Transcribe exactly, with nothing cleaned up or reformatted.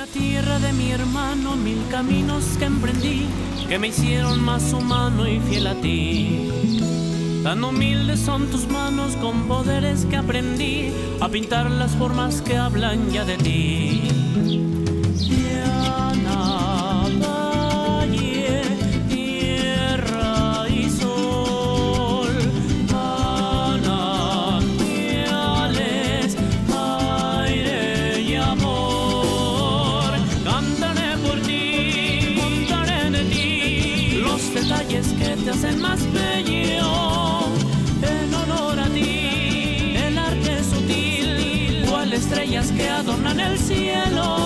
tierra de mi hermano, mil caminos que emprendí, que me hicieron más humano y fiel a ti. Tan humildes son tus manos con poderes que aprendí a pintar las formas que hablan ya de ti. Llana, valle, tierra y sol, manantiales, aire y amor. Cantaré por ti, contaré de ti los detalles que te hacen más bello. Estrellas que adornan el cielo.